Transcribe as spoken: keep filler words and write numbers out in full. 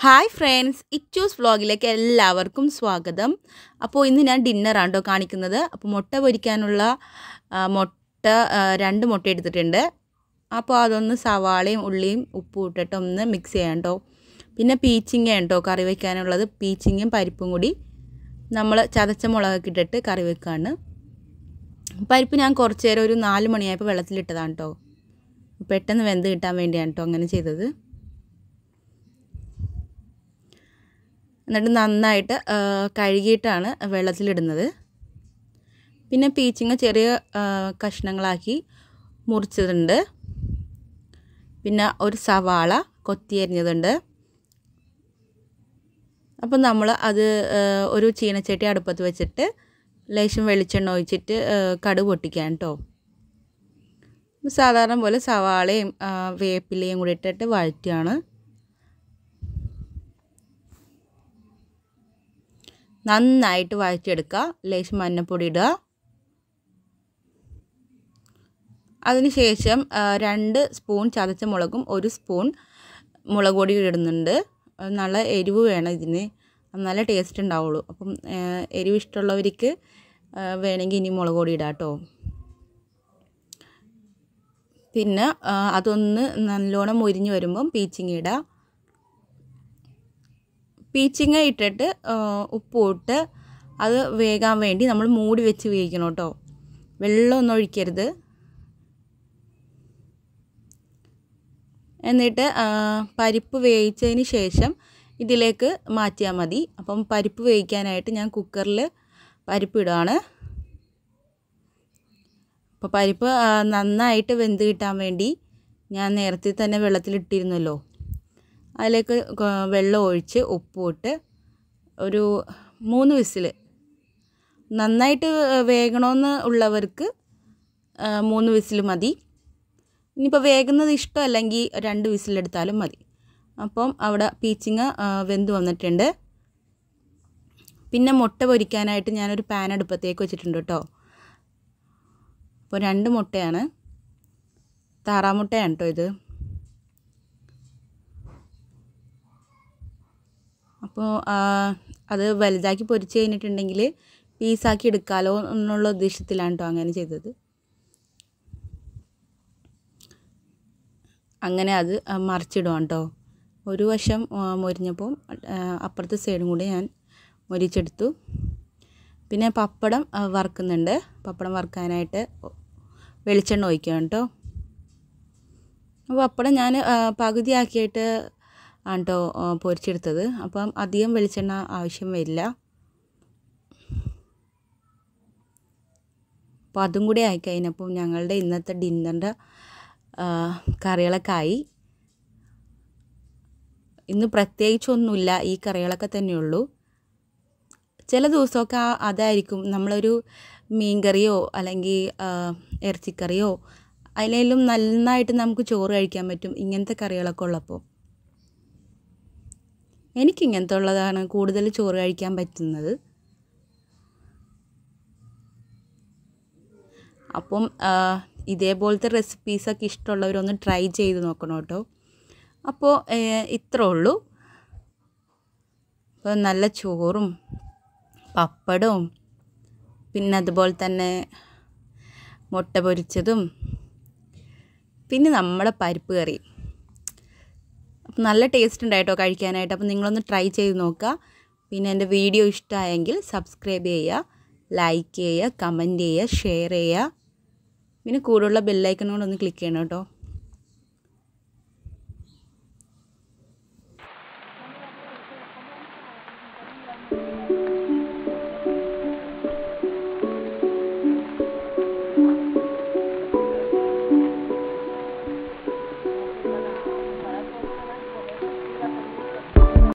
Hi friends, Ichu's വ്ളോഗിലേക്ക് എല്ലാവർക്കും സ്വാഗതം. അപ്പോൾ ഇന്ന് ഞാൻ ഡിന്നറാണ് കേട്ടോ കാണിക്കുന്നത്. അപ്പോൾ മുട്ട പൊരിക്കാനുള്ള മുട്ട രണ്ട് മുട്ട എടുത്തിട്ടുണ്ട്. അപ്പോൾ അതൊന്ന് സവാളയും ഉള്ളിയും ഉപ്പും ഇട്ടിട്ട് ഒന്ന് മിക്സ് ചെയ്യാം കേട്ടോ. പിന്നെ പീച്ചിങ്ങ കേട്ടോ കറി വയ്ക്കാനുള്ളത്. പീച്ചിങ്ങയും പരിപ്പും കൂടി നമ്മൾ ചതച്ച മുളകൊക്കെ ഇട്ടിട്ട് കറി വെക്കുകയാണ്. പരിപ്പ് ഞാൻ കുറച്ച് നേരം ഒരു നാല് മണിയായപ്പോൾ വെള്ളത്തിലിട്ടതാണ് കേട്ടോ. പെട്ടെന്ന് വെന്ത് കിട്ടാൻ വേണ്ടിയാണ് കേട്ടോ അങ്ങനെ ചെയ്തത്. എന്നിട്ട് നന്നായിട്ട് കഴുകിയിട്ടാണ് വെള്ളത്തിലിടുന്നത്. പിന്നെ പീച്ചിങ്ങ ചെറിയ കഷ്ണങ്ങളാക്കി മുറിച്ചതുണ്ട്. പിന്നെ ഒരു സവാള കൊത്തി അരിഞ്ഞതുണ്ട്. അപ്പം നമ്മൾ അത് ഒരു ചീനച്ചട്ടി അടുപ്പത്ത് വെച്ചിട്ട് ലേശം വെളിച്ചെണ്ണ ഒഴിച്ചിട്ട് കടുക് പൊട്ടിക്കാൻ കേട്ടോ. സാധാരണ പോലെ സവാളയും വേപ്പിലയും കൂടി ഇട്ടിട്ട് വഴറ്റുകയാണ്. നന്നായിട്ട് വഴറ്റിയെടുക്കുക. ലേശം മഞ്ഞൾപ്പൊടി ഇടുക. അതിനുശേഷം രണ്ട് സ്പൂൺ ചതച്ച മുളകും ഒരു സ്പൂൺ മുളക് പൊടി ഇടുന്നുണ്ട്. നല്ല എരിവ് വേണം ഇതിന്, നല്ല ടേസ്റ്റ് ഉണ്ടാവുള്ളൂ. അപ്പം എരിവ് ഇഷ്ടമുള്ളവർക്ക് വേണമെങ്കിൽ ഇനി മുളക് പൊടി ഇടാം കേട്ടോ. പിന്നെ അതൊന്ന് നല്ലോണം മൊരിഞ്ഞ് വരുമ്പം പീച്ചിങ്ങ ഇടുക. പീച്ചിങ്ങ ഇട്ടിട്ട് ഉപ്പ് ഇട്ട് അത് വേകാൻ വേണ്ടി നമ്മൾ മൂടി വെച്ച് വേവിക്കണം കേട്ടോ. വെള്ളമൊന്നും ഒഴിക്കരുത്. എന്നിട്ട് പരിപ്പ് വേവിച്ചതിന് ശേഷം ഇതിലേക്ക് മാറ്റിയാൽ മതി. അപ്പം പരിപ്പ് വേവിക്കാനായിട്ട് ഞാൻ കുക്കറിൽ പരിപ്പ് ഇടുകയാണ്. അപ്പോൾ പരിപ്പ് നന്നായിട്ട് വെന്ത് കിട്ടാൻ വേണ്ടി ഞാൻ നേരത്തെ തന്നെ വെള്ളത്തിലിട്ടിരുന്നല്ലോ. അതിലേക്ക് വെള്ളം ഒഴിച്ച് ഉപ്പിട്ട് ഒരു മൂന്ന് വിസിൽ, നന്നായിട്ട് വേകണമെന്ന് ഉള്ളവർക്ക് മൂന്ന് വിസിൽ മതി. ഇനിയിപ്പോൾ വേകുന്നത് ഇഷ്ടമല്ലെങ്കിൽ രണ്ട് വിസിലെടുത്താലും മതി. അപ്പം അവിടെ പീച്ചിങ്ങ വെന്ത് വന്നിട്ടുണ്ട്. പിന്നെ മുട്ട പൊരിക്കാനായിട്ട് ഞാനൊരു പാൻ അടുപ്പത്തേക്ക് വെച്ചിട്ടുണ്ട് കേട്ടോ. അപ്പോൾ രണ്ട് മുട്ടയാണ്, താറാമുട്ടയാണ് കേട്ടോ ഇത്. അപ്പോൾ അത് വലുതാക്കി പൊരിച്ച് കഴിഞ്ഞിട്ടുണ്ടെങ്കിൽ പീസാക്കി എടുക്കാമല്ലോ എന്നുള്ള ഉദ്ദേശത്തിലാണ് കേട്ടോ അങ്ങനെ ചെയ്തത്. അങ്ങനെ അത് മറിച്ചിടുവാണ് കേട്ടോ. ഒരു വശം മൊരിഞ്ഞപ്പോൾ അപ്പുറത്തെ സൈഡും കൂടി ഞാൻ മൊരിച്ചെടുത്തു. പിന്നെ പപ്പടം വറുക്കുന്നുണ്ട്. പപ്പടം വറുക്കാനായിട്ട് വെളിച്ചെണ്ണ ഒഴിക്കുകയാണ് കേട്ടോ. അപ്പോൾ പപ്പടം ഞാൻ പകുതിയാക്കിയിട്ട് ആണ് കേട്ടോ പൊരിച്ചെടുത്തത്. അപ്പം അധികം വെളിച്ചെണ്ണ ആവശ്യം വരില്ല. അപ്പോൾ അതും കൂടി ആയിക്കഴിഞ്ഞപ്പോൾ ഞങ്ങളുടെ ഇന്നത്തെ ഡിന്നറിൻ്റെ കറികളൊക്കെ ആയി. ഇന്ന് പ്രത്യേകിച്ചൊന്നുമില്ല, ഈ കറികളൊക്കെ തന്നെയുള്ളൂ. ചില ദിവസമൊക്കെ അതായിരിക്കും, നമ്മളൊരു മീൻ കറിയോ അല്ലെങ്കിൽ ഇറച്ചിക്കറിയോ അതിലേലും നന്നായിട്ട് നമുക്ക് ചോറ് കഴിക്കാൻ പറ്റും ഇങ്ങനത്തെ കറികളൊക്കെ ഉള്ളപ്പോൾ. എനിക്കിങ്ങനത്തെ ഉള്ളതാണ് കൂടുതൽ ചോറ് കഴിക്കാൻ പറ്റുന്നത്. അപ്പം ഇതേപോലത്തെ റെസിപ്പീസൊക്കെ ഇഷ്ടമുള്ളവരൊന്ന് ട്രൈ ചെയ്ത് നോക്കണം കേട്ടോ. അപ്പോൾ ഇത്രേ ഉള്ളൂ. അപ്പോൾ നല്ല ചോറും പപ്പടവും പിന്നെ അതുപോലെ തന്നെ മുട്ട പൊരിച്ചതും പിന്നെ നമ്മുടെ പരിപ്പ് കറി നല്ല ടേസ്റ്റ് ഉണ്ടായിട്ടോ കഴിക്കാനായിട്ട്. അപ്പോൾ നിങ്ങളൊന്ന് ട്രൈ ചെയ്ത് നോക്കുക. പിന്നെ എൻ്റെ വീഡിയോ ഇഷ്ടമായെങ്കിൽ സബ്സ്ക്രൈബ് ചെയ്യുക, ലൈക്ക് ചെയ്യുക, കമൻറ്റ് ചെയ്യുക, ഷെയർ ചെയ്യുക. പിന്നെ കൂടുതലുള്ള ബെല്ലൈക്കൺ കൂടെ ഒന്ന് ക്ലിക്ക് ചെയ്യണം കേട്ടോ.